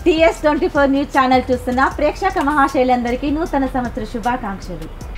TS24 news channel చూస్తున్న ప్రేక్షక మహాశైలందరికీ నూతన సంవత్సర శుభాకాంక్షలు.